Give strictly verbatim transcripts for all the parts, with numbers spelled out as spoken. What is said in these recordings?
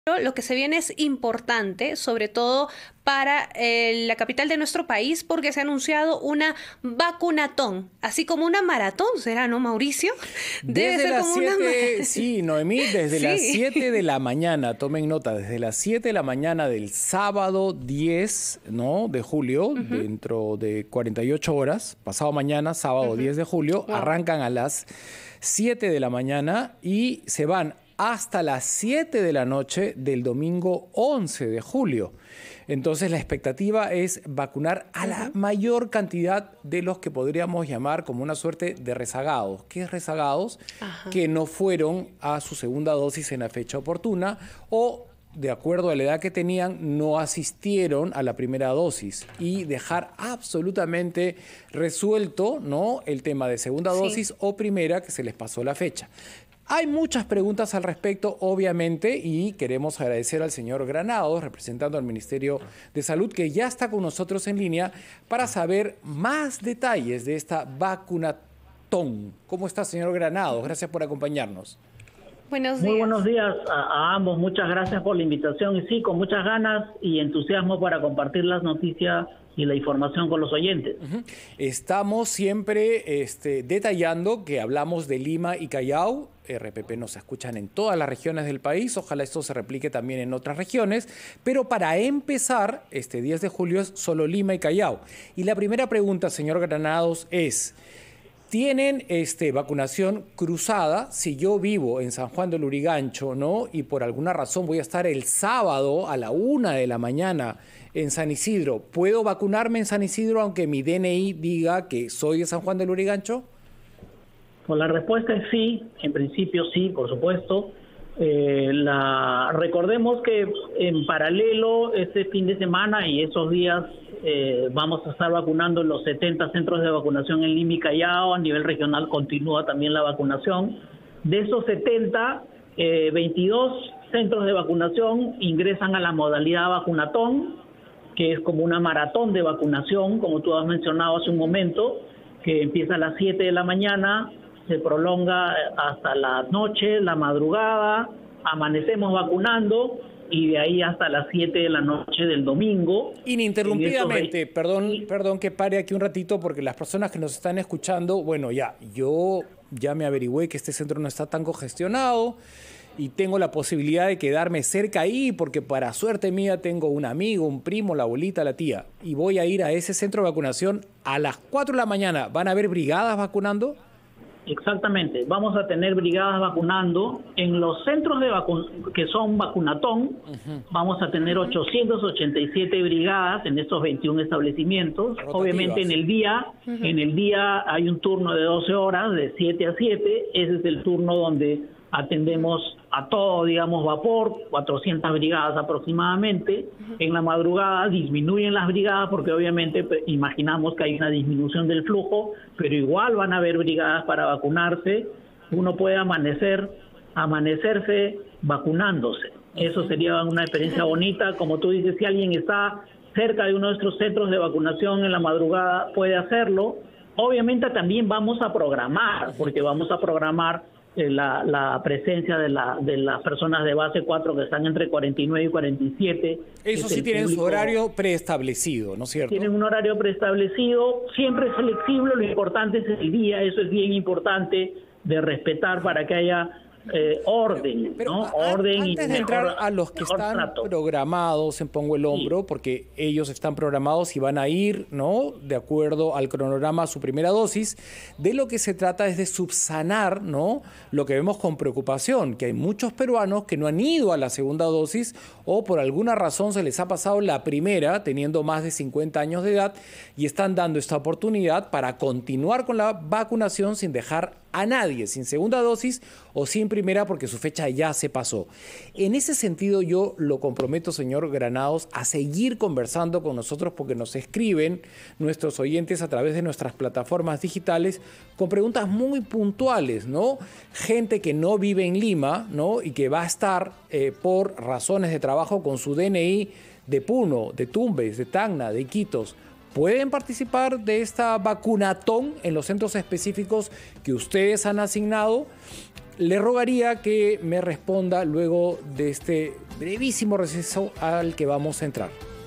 Lo que se viene es importante, sobre todo para eh, la capital de nuestro país, porque se ha anunciado una vacunatón, así como una maratón, ¿será, no, Mauricio? Debe desde ser las como siete, una... Sí, Noemí, desde sí. las siete de la mañana, tomen nota, desde las siete de la mañana del sábado diez, ¿no?, de julio, uh-huh. dentro de cuarenta y ocho horas, pasado mañana, sábado uh-huh. diez de julio, wow. arrancan a las siete de la mañana y se van hasta las siete de la noche del domingo once de julio. Entonces la expectativa es vacunar a la mayor cantidad de los que podríamos llamar como una suerte de rezagados. ¿Qué es rezagados? Ajá. Que no fueron a su segunda dosis en la fecha oportuna o, de acuerdo a la edad que tenían, no asistieron a la primera dosis, y dejar absolutamente resuelto, ¿no?, el tema de segunda dosis sí. o primera, que se les pasó la fecha. Hay muchas preguntas al respecto, obviamente, y queremos agradecer al señor Granados, representando al Ministerio de Salud, que ya está con nosotros en línea para saber más detalles de esta vacunatón. ¿Cómo está, señor Granados? Gracias por acompañarnos. Buenos días. Muy buenos días a, a ambos. Muchas gracias por la invitación. Y sí, con muchas ganas y entusiasmo para compartir las noticias y la información con los oyentes. Uh-huh. Estamos siempre este, detallando que hablamos de Lima y Callao. R P P nos escuchan en todas las regiones del país. Ojalá esto se replique también en otras regiones. Pero para empezar, este diez de julio es solo Lima y Callao. Y la primera pregunta, señor Granados, es: ¿tienen este, vacunación cruzada? Si yo vivo en San Juan del Lurigancho, ¿no?, y por alguna razón voy a estar el sábado a la una de la mañana en San Isidro, ¿puedo vacunarme en San Isidro aunque mi D N I diga que soy de San Juan del Lurigancho? Pues la respuesta es sí, en principio sí, por supuesto. Eh, la, recordemos que en paralelo este fin de semana y esos días eh, vamos a estar vacunando en los setenta centros de vacunación en Lima y Callao. A nivel regional continúa también la vacunación. De esos setenta, eh, veintidós centros de vacunación ingresan a la modalidad vacunatón, que es como una maratón de vacunación, como tú has mencionado hace un momento, que empieza a las siete de la mañana, se prolonga hasta la noche, la madrugada, amanecemos vacunando y de ahí hasta las siete de la noche del domingo. Ininterrumpidamente, esos... perdón, perdón que pare aquí un ratito, porque las personas que nos están escuchando, bueno, ya, yo ya me averigüé que este centro no está tan congestionado y tengo la posibilidad de quedarme cerca ahí, porque para suerte mía tengo un amigo, un primo, la abuelita, la tía, y voy a ir a ese centro de vacunación a las cuatro de la mañana. ¿Van a haber brigadas vacunando? Exactamente, vamos a tener brigadas vacunando. En los centros de vacu- que son vacunatón, uh-huh. vamos a tener ochocientas ochenta y siete brigadas en estos veintiún establecimientos. Rotativas. Obviamente en el día, uh-huh. en el día hay un turno de doce horas, de siete a siete, ese es el turno donde atendemos a todo, digamos, vapor, cuatrocientas brigadas aproximadamente. Uh-huh. En la madrugada disminuyen las brigadas porque obviamente imaginamos que hay una disminución del flujo, pero igual van a haber brigadas para vacunarse. Uno puede amanecer, amanecerse vacunándose. Uh-huh. Eso sería una experiencia bonita. Como tú dices, si alguien está cerca de uno de nuestros centros de vacunación en la madrugada, puede hacerlo. Obviamente también vamos a programar, porque vamos a programar La, la presencia de, la, de las personas de base cuatro que están entre cuarenta y nueve y cuarenta y siete. Eso sí tienen público, su horario preestablecido, ¿no es cierto? Tienen un horario preestablecido, siempre es flexible, lo importante es el día, eso es bien importante de respetar para que haya eh, orden, pero, ¿no? Pero, orden antes y de entrar mejor, a los que están trato. programados en Pongo el Hombro, sí. porque ellos están programados y van a ir, ¿no?, de acuerdo al cronograma a su primera dosis, de lo que se trata es de subsanar, ¿no?, lo que vemos con preocupación, que hay muchos peruanos que no han ido a la segunda dosis o por alguna razón se les ha pasado la primera teniendo más de cincuenta años de edad y están dando esta oportunidad para continuar con la vacunación sin dejar a nadie sin segunda dosis o sin primera porque su fecha ya se pasó. En ese sentido yo lo comprometo, señor Granados, a seguir conversando con nosotros porque nos escriben nuestros oyentes a través de nuestras plataformas digitales con preguntas muy puntuales, ¿no? Gente que no vive en Lima, ¿no?, y que va a estar eh, por razones de trabajo con su D N I de Puno, de Tumbes, de Tacna, de Iquitos. ¿Pueden participar de esta vacunatón en los centros específicos que ustedes han asignado? le rogaría que me responda luego de este brevísimo receso al que vamos a entrar.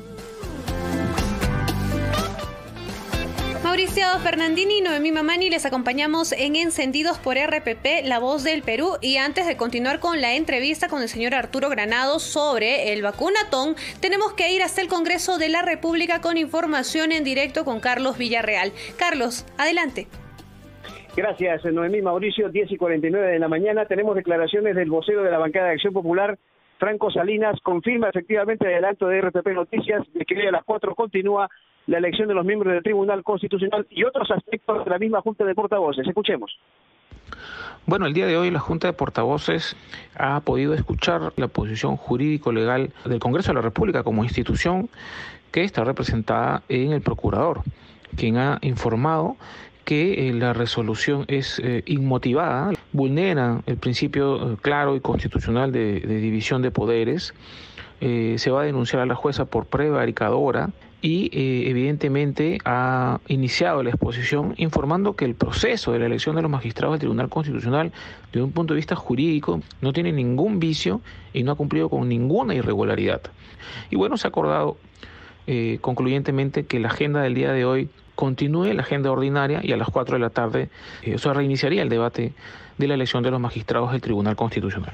Mauricio Fernandini y Noemí Mamani les acompañamos en Encendidos por R P P, La Voz del Perú. Y antes de continuar con la entrevista con el señor Arturo Granados sobre el vacunatón, tenemos que ir hasta el Congreso de la República con información en directo con Carlos Villarreal. Carlos, adelante. Gracias, Noemí. Mauricio, diez y cuarenta y nueve de la mañana. Tenemos declaraciones del vocero de la bancada de Acción Popular, Franco Salinas. Confirma efectivamente el adelanto de R P P Noticias de que hoy a las cuatro continúa la elección de los miembros del Tribunal Constitucional y otros aspectos de la misma Junta de Portavoces. Escuchemos. Bueno, el día de hoy la Junta de Portavoces ha podido escuchar la posición jurídico-legal del Congreso de la República como institución que está representada en el Procurador, quien ha informado que eh, la resolución es eh, inmotivada, vulnera el principio eh, claro y constitucional de, de división de poderes, eh, se va a denunciar a la jueza por prevaricadora y eh, evidentemente ha iniciado la exposición informando que el proceso de la elección de los magistrados del Tribunal Constitucional desde un punto de vista jurídico no tiene ningún vicio y no ha cumplido con ninguna irregularidad. Y bueno, se ha acordado eh, concluyentemente que la agenda del día de hoy continúe la agenda ordinaria y a las cuatro de la tarde eh, se reiniciaría el debate de la elección de los magistrados del Tribunal Constitucional.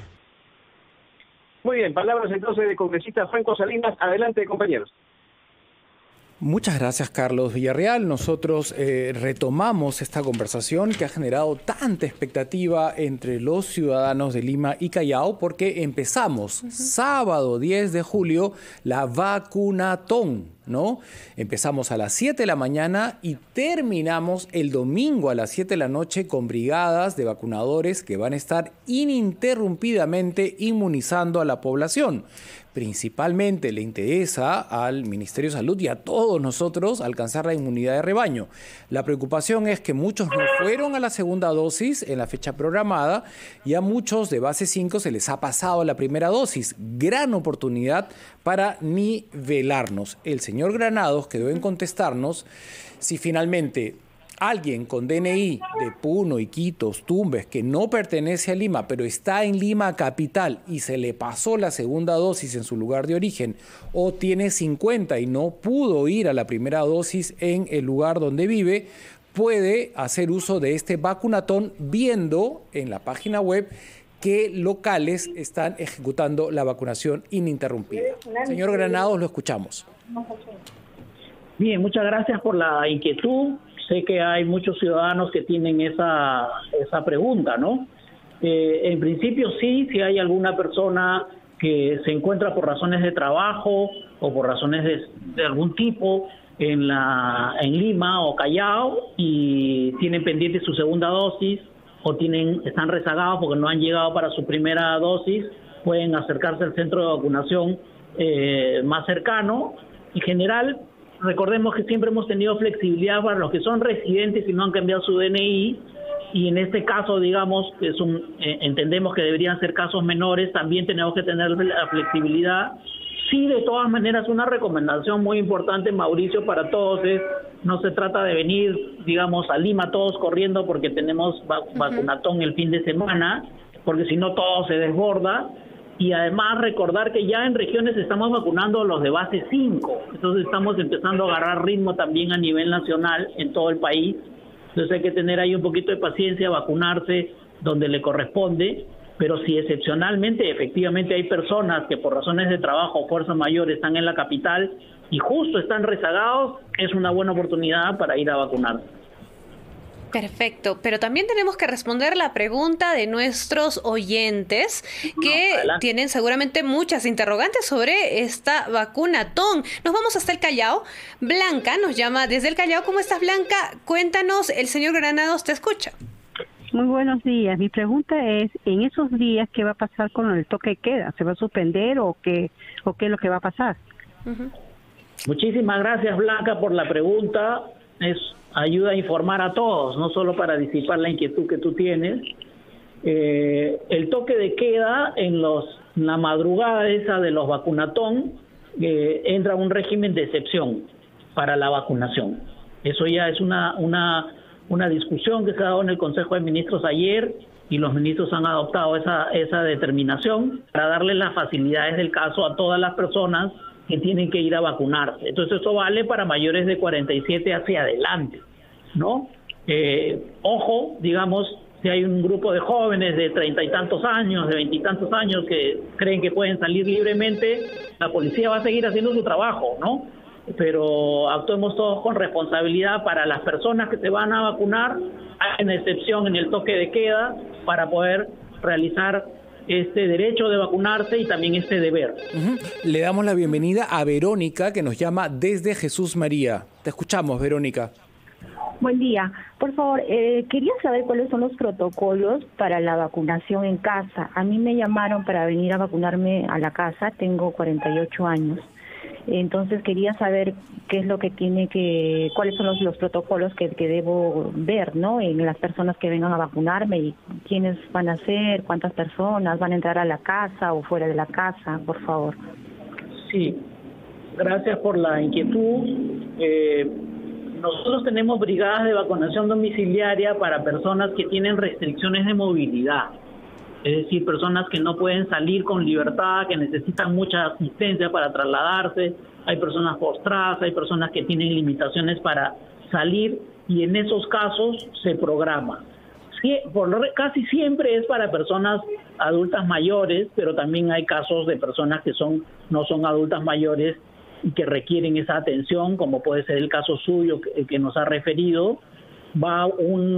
Muy bien, palabras entonces del congresista Franco Salinas. Adelante, compañeros. Muchas gracias, Carlos Villarreal. Nosotros eh, retomamos esta conversación que ha generado tanta expectativa entre los ciudadanos de Lima y Callao porque empezamos uh-huh. sábado diez de julio la vacunatón, ¿no? Empezamos a las siete de la mañana y terminamos el domingo a las siete de la noche con brigadas de vacunadores que van a estar ininterrumpidamente inmunizando a la población. Principalmente le interesa al Ministerio de Salud y a todos nosotros alcanzar la inmunidad de rebaño. La preocupación es que muchos no fueron a la segunda dosis en la fecha programada y a muchos de base cinco se les ha pasado la primera dosis. Gran oportunidad para nivelarnos. El señor Granados quedó en contestarnos si finalmente alguien con D N I de Puno, Iquitos, Tumbes, que no pertenece a Lima, pero está en Lima capital y se le pasó la segunda dosis en su lugar de origen, o tiene cincuenta y no pudo ir a la primera dosis en el lugar donde vive, puede hacer uso de este vacunatón viendo en la página web qué locales están ejecutando la vacunación ininterrumpida. Señor Granados, lo escuchamos. Bien, muchas gracias por la inquietud. Sé que hay muchos ciudadanos que tienen esa, esa pregunta, ¿no? Eh, en principio sí, si hay alguna persona que se encuentra por razones de trabajo o por razones de, de algún tipo en, la, en Lima o Callao y tienen pendiente su segunda dosis o tienen están rezagados porque no han llegado para su primera dosis, pueden acercarse al centro de vacunación eh, más cercano. En general, recordemos que siempre hemos tenido flexibilidad para los que son residentes y no han cambiado su D N I, y en este caso, digamos, que es un, eh, entendemos que deberían ser casos menores, también tenemos que tener la flexibilidad. Sí, de todas maneras, una recomendación muy importante, Mauricio, para todos es, no se trata de venir, digamos, a Lima todos corriendo porque tenemos vac- vacunatón el fin de semana, porque si no todo se desborda. Y además recordar que ya en regiones estamos vacunando a los de base cinco, entonces estamos empezando a agarrar ritmo también a nivel nacional en todo el país, entonces hay que tener ahí un poquito de paciencia, vacunarse donde le corresponde, pero si excepcionalmente efectivamente hay personas que por razones de trabajo o fuerza mayor están en la capital y justo están rezagados, es una buena oportunidad para ir a vacunarse. Perfecto, pero también tenemos que responder la pregunta de nuestros oyentes que no, tienen seguramente muchas interrogantes sobre esta vacunatón. Nos vamos hasta el Callao. Blanca nos llama desde el Callao. ¿Cómo estás, Blanca? Cuéntanos, el señor Granados te escucha. Muy buenos días. Mi pregunta es, en esos días, ¿qué va a pasar con el toque de queda? ¿Se va a suspender o qué, o qué es lo que va a pasar? Uh-huh. Muchísimas gracias, Blanca, por la pregunta. Es ayuda a informar a todos, no solo para disipar la inquietud que tú tienes. Eh, el toque de queda en los la madrugada esa de los vacunatón eh, entra un régimen de excepción para la vacunación. Eso ya es una una una discusión que se ha dado en el Consejo de Ministros ayer y los ministros han adoptado esa, esa determinación para darle las facilidades del caso a todas las personas que tienen que ir a vacunarse. Entonces eso vale para mayores de cuarenta y siete hacia adelante, ¿no? Eh, ojo, digamos, si hay un grupo de jóvenes de treinta y tantos años, de veintitantos años que creen que pueden salir libremente, la policía va a seguir haciendo su trabajo, ¿no? Pero actuemos todos con responsabilidad para las personas que se van a vacunar, hay una excepción en el toque de queda para poder realizar este derecho de vacunarse y también este deber. Uh-huh. Le damos la bienvenida a Verónica, que nos llama desde Jesús María. Te escuchamos, Verónica. Buen día. Por favor, eh, quería saber cuáles son los protocolos para la vacunación en casa. A mí me llamaron para venir a vacunarme a la casa, tengo cuarenta y ocho años. Entonces quería saber qué es lo que tiene que, cuáles son los, los protocolos que, que debo ver, ¿no? En las personas que vengan a vacunarme y quiénes van a ser, cuántas personas van a entrar a la casa o fuera de la casa, por favor. Sí, gracias por la inquietud. Eh, nosotros tenemos brigadas de vacunación domiciliaria para personas que tienen restricciones de movilidad. Es decir, personas que no pueden salir con libertad, que necesitan mucha asistencia para trasladarse, hay personas postradas, hay personas que tienen limitaciones para salir y en esos casos se programa. Sí, por lo, casi siempre es para personas adultas mayores, pero también hay casos de personas que son no son adultas mayores y que requieren esa atención, como puede ser el caso suyo que, que nos ha referido. Va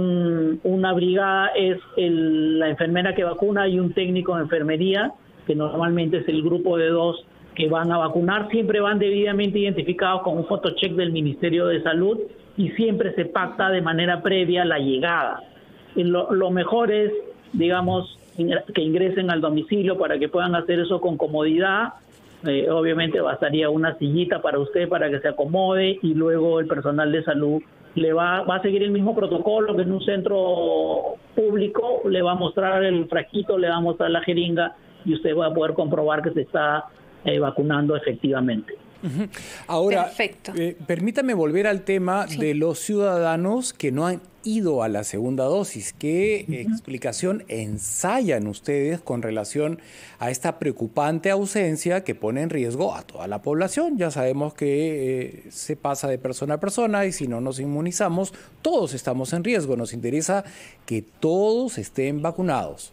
un, una brigada, es el, la enfermera que vacuna y un técnico de enfermería, que normalmente es el grupo de dos que van a vacunar. Siempre van debidamente identificados con un photocheck del Ministerio de Salud y siempre se pacta de manera previa la llegada. Y lo, lo mejor es, digamos, que ingresen al domicilio para que puedan hacer eso con comodidad. Eh, obviamente bastaría una sillita para usted para que se acomode y luego el personal de salud le va, va a seguir el mismo protocolo que en un centro público, le va a mostrar el frasquito, le va a mostrar la jeringa y usted va a poder comprobar que se está eh, vacunando efectivamente. Uh-huh. Ahora, eh, permítame volver al tema sí. de los ciudadanos que no han ido a la segunda dosis. ¿Qué uh-huh. explicación ensayan ustedes con relación a esta preocupante ausencia que pone en riesgo a toda la población? Ya sabemos que eh, se pasa de persona a persona y si no nos inmunizamos, todos estamos en riesgo. Nos interesa que todos estén vacunados.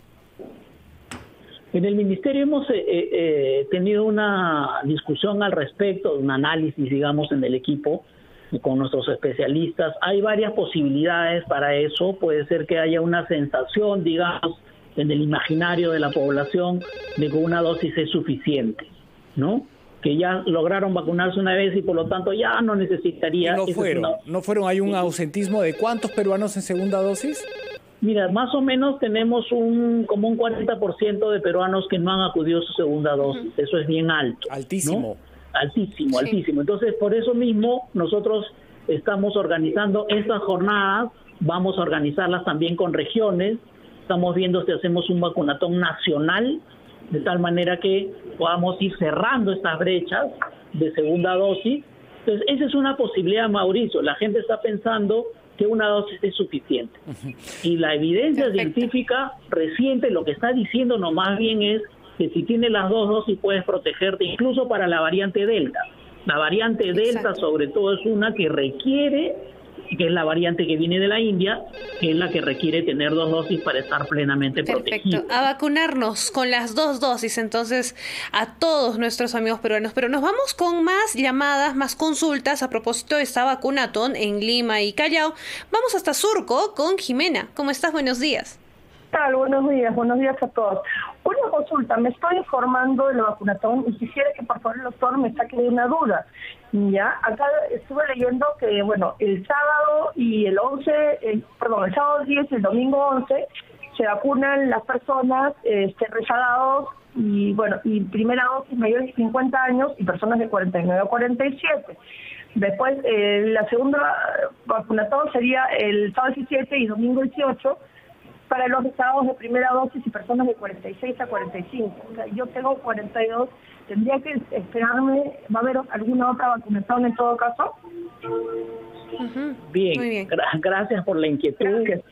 En el Ministerio hemos eh, eh, tenido una discusión al respecto, un análisis, digamos, en el equipo con nuestros especialistas. Hay varias posibilidades para eso. Puede ser que haya una sensación, digamos, en el imaginario de la población de que una dosis es suficiente, ¿no? Que ya lograron vacunarse una vez y por lo tanto ya no necesitaría... Y no fueron, una... no fueron. ¿Hay un ausentismo de cuántos peruanos en segunda dosis? Mira, más o menos tenemos un como un cuarenta por ciento de peruanos que no han acudido a su segunda dosis. Uh-huh. Eso es bien alto. Altísimo. ¿No? Altísimo, sí. altísimo. Entonces, por eso mismo nosotros estamos organizando estas jornadas, vamos a organizarlas también con regiones, estamos viendo si hacemos un vacunatón nacional, de tal manera que podamos ir cerrando estas brechas de segunda dosis. Entonces, esa es una posibilidad, Mauricio. La gente está pensando que una dosis es suficiente. Uh-huh. Y la evidencia Perfecto. científica reciente lo que está diciendo no más bien es que si tienes las dos dosis puedes protegerte incluso para la variante Delta. La variante Delta Exacto. sobre todo es una que requiere, que es la variante que viene de la India, que es la que requiere tener dos dosis para estar plenamente protegido. Perfecto. A vacunarnos con las dos dosis, entonces, a todos nuestros amigos peruanos. Pero nos vamos con más llamadas, más consultas a propósito de esta vacunatón en Lima y Callao. Vamos hasta Surco con Jimena. ¿Cómo estás? Buenos días. ¿Qué tal? Buenos días. Buenos días a todos. Una consulta. Me estoy informando de la vacunatón y quisiera que por favor el doctor me saque de una duda. Ya, acá estuve leyendo que, bueno, el sábado y el once, el, perdón, el sábado diez y el domingo once se vacunan las personas este, rezagados y, bueno, y primera dosis mayores de cincuenta años y personas de cuarenta y nueve a cuarenta y siete. Después, eh, la segunda vacunatón sería el sábado diecisiete y domingo dieciocho para los rezagados de primera dosis y personas de cuarenta y seis a cuarenta y cinco. O sea, yo tengo cuarenta y dos. ¿Tendría que esperarme? ¿Va a haber alguna otra vacunación en todo caso? Uh-huh. Bien, bien. Gra- gracias por la inquietud. Gracias.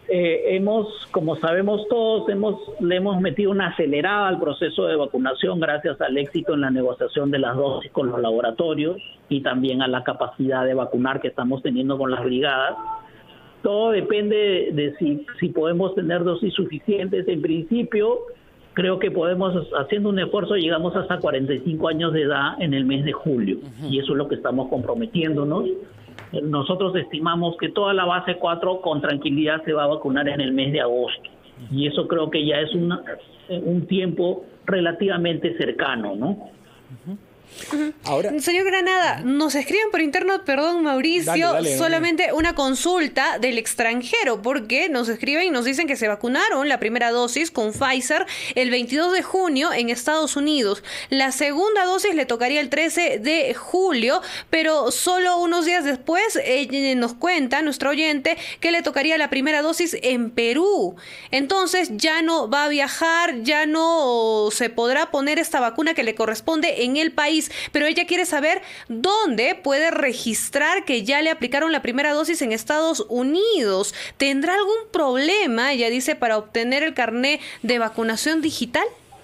eh, hemos, como sabemos todos, hemos le hemos metido una acelerada al proceso de vacunación gracias al éxito en la negociación de las dosis con los laboratorios y también a la capacidad de vacunar que estamos teniendo con las brigadas. Todo depende de, de si, si podemos tener dosis suficientes. En principio, creo que podemos, haciendo un esfuerzo, llegamos hasta cuarenta y cinco años de edad en el mes de julio. Uh-huh. Y eso es lo que estamos comprometiéndonos. Nosotros estimamos que toda la base cuatro con tranquilidad se va a vacunar en el mes de agosto. Y eso creo que ya es una, un tiempo relativamente cercano, ¿no? Uh-huh. Ahora, señor Granada, nos escriben por interno, perdón Mauricio, dale, dale, solamente dale. Una consulta del extranjero, porque nos escriben y nos dicen que se vacunaron la primera dosis con Pfizer el veintidós de junio en Estados Unidos. La segunda dosis le tocaría el trece de julio, pero solo unos días después eh, nos cuenta nuestro oyente que le tocaría la primera dosis en Perú. Entonces ya no va a viajar, ya no se podrá poner esta vacuna que le corresponde en el país. Pero ella quiere saber dónde puede registrar que ya le aplicaron la primera dosis en Estados Unidos. ¿Tendrá algún problema, ella dice, para obtener el carné de vacunación digital?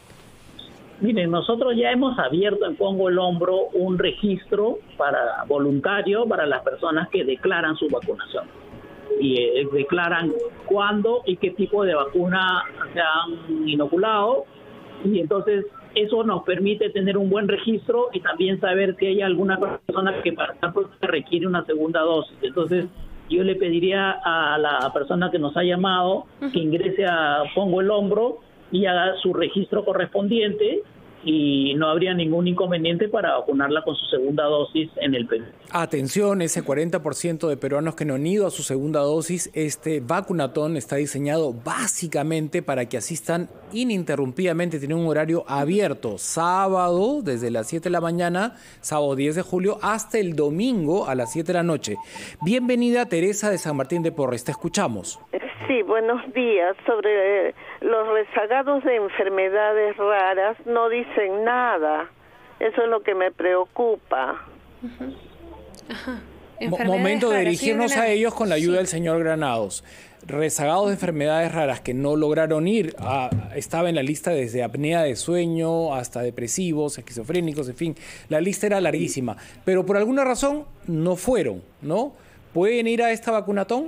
Miren, nosotros ya hemos abierto en Pongo el Hombro un registro para voluntario para las personas que declaran su vacunación. Y eh, declaran cuándo y qué tipo de vacuna se han inoculado. Y entonces eso nos permite tener un buen registro y también saber si hay alguna persona que para requiere una segunda dosis. Entonces, yo le pediría a la persona que nos ha llamado que ingrese a Pongo el Hombro y haga su registro correspondiente y no habría ningún inconveniente para vacunarla con su segunda dosis en el Perú. Atención, ese cuarenta por ciento de peruanos que no han ido a su segunda dosis, este vacunatón está diseñado básicamente para que asistan ininterrumpidamente, tiene un horario abierto, sábado desde las siete de la mañana, sábado diez de julio, hasta el domingo a las siete de la noche. Bienvenida Teresa de San Martín de Porres, te escuchamos. Sí, buenos días. Sobre eh, los rezagados de enfermedades raras no dicen nada. Eso es lo que me preocupa. Uh-huh. Ajá. Momento de dirigirnos sí, a ellos con la ayuda sí. del señor Granados. Rezagados de enfermedades raras que no lograron ir, a, estaba en la lista desde apnea de sueño hasta depresivos, esquizofrénicos, en fin, la lista era larguísima. Pero por alguna razón no fueron, ¿no? ¿Pueden ir a esta vacunatón?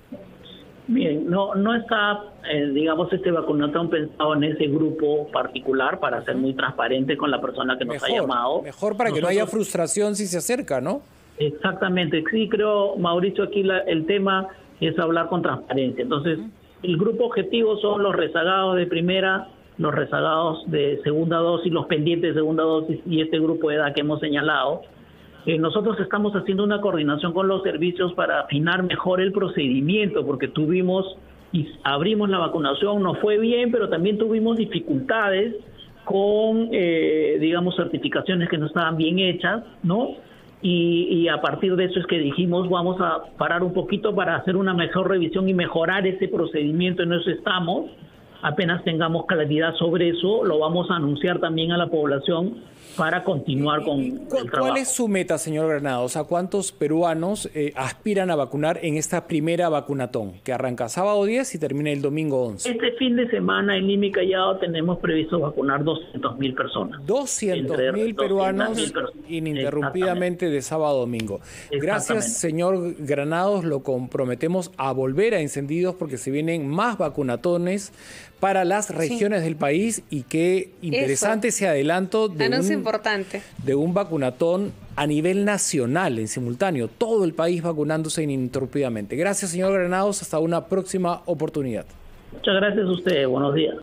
Bien, no no está, eh, digamos, este vacunatón pensado en ese grupo particular para ser muy transparente con la persona que nos mejor, ha llamado. Mejor para Nosotros, que no haya frustración si se acerca, ¿no? Exactamente, sí, creo, Mauricio, aquí la, el tema es hablar con transparencia. Entonces, uh-huh. el grupo objetivo son los rezagados de primera, los rezagados de segunda dosis, los pendientes de segunda dosis y este grupo de edad que hemos señalado. Eh, nosotros estamos haciendo una coordinación con los servicios para afinar mejor el procedimiento, porque tuvimos y abrimos la vacunación, nos fue bien, pero también tuvimos dificultades con, eh, digamos, certificaciones que no estaban bien hechas, ¿no? Y, y a partir de eso es que dijimos, vamos a parar un poquito para hacer una mejor revisión y mejorar ese procedimiento. En eso estamos. Apenas tengamos claridad sobre eso, lo vamos a anunciar también a la población para continuar con el trabajo. ¿Cuál es su meta, señor Granados? ¿A cuántos peruanos eh, aspiran a vacunar en esta primera vacunatón, que arranca sábado diez y termina el domingo once? Este fin de semana en Lima y Callao tenemos previsto vacunar doscientas mil personas. doscientos mil peruanos personas. Ininterrumpidamente de sábado a domingo. Gracias, señor Granados. Lo comprometemos a volver a Encendidos porque se vienen más vacunatones para las regiones sí. del país y qué interesante Eso. ese adelanto de un, importante. de un vacunatón a nivel nacional en simultáneo, todo el país vacunándose ininterrumpidamente. Gracias, señor Granados, hasta una próxima oportunidad. Muchas gracias a ustedes, buenos días.